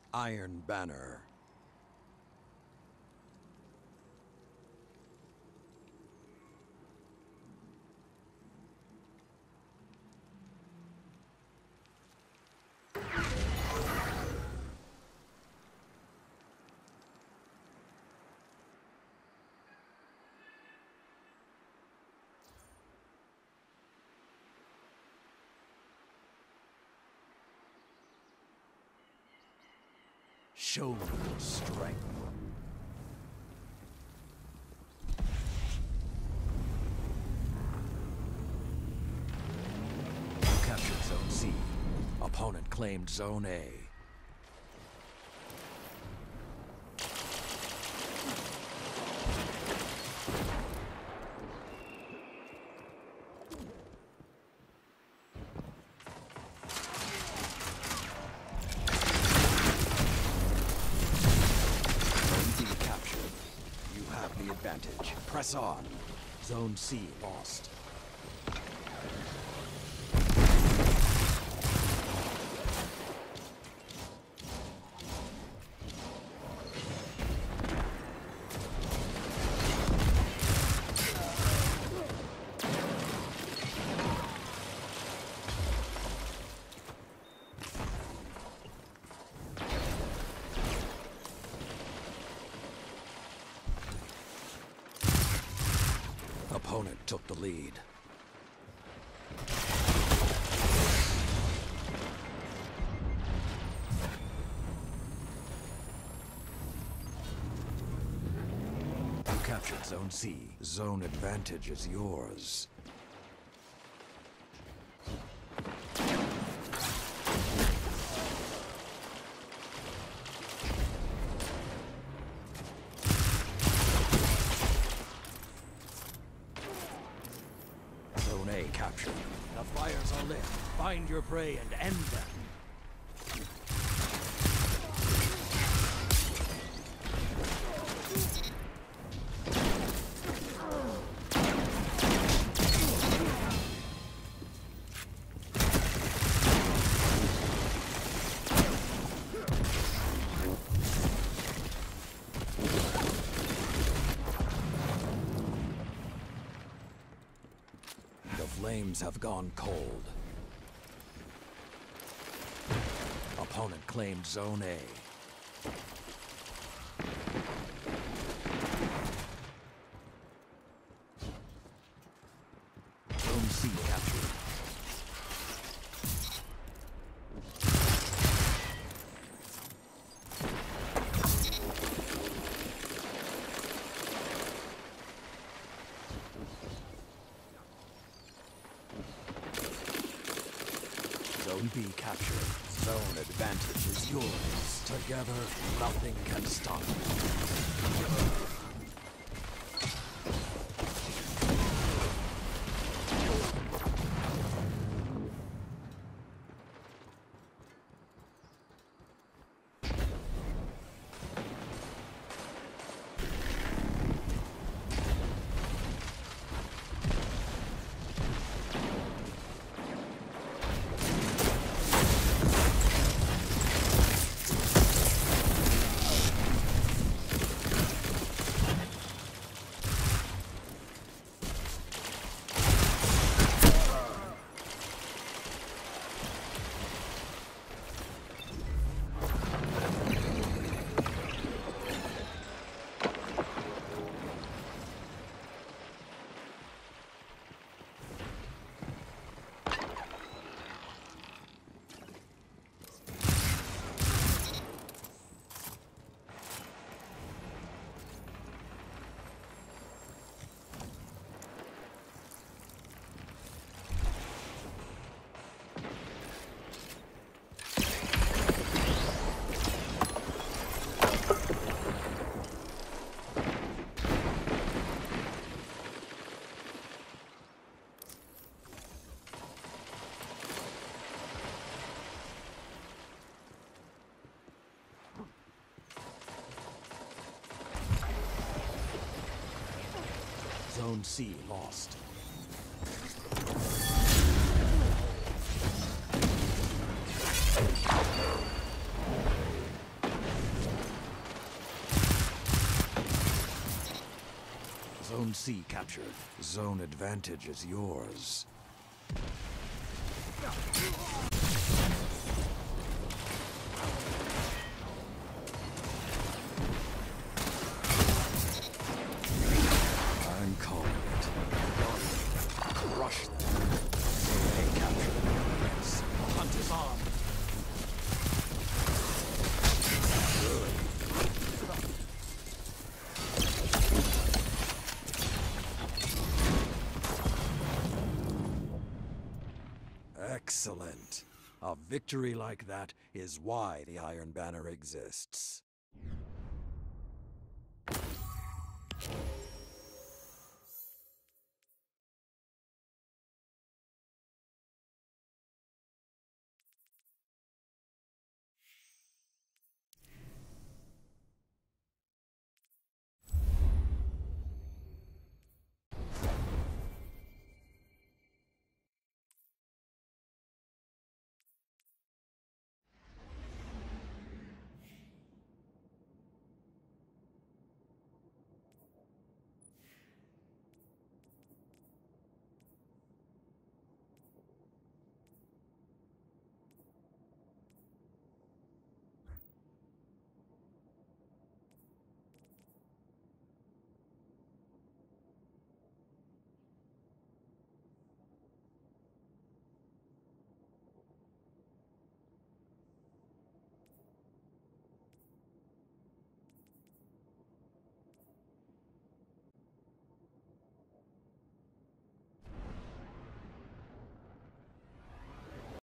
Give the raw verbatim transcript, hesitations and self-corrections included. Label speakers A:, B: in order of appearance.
A: Iron Banner. Show me your strength. You captured Zone C. Opponent claimed Zone A. Advantage. Press on. Zone C lost. Opponent took the lead. You captured Zone C. Zone advantage is yours. Captured. The fires are lit. Find your prey and end them. Flames have gone cold. Opponent claimed Zone A. Zone C captured. Zone B captured. Zone advantage is yours. Together, nothing can stop you. Zone C lost. Zone C captured. Zone advantage is yours. I'm calling it. Crush them. Zone A captured. Yes. The hunt is on. Excellent. A victory like that is why the Iron Banner exists.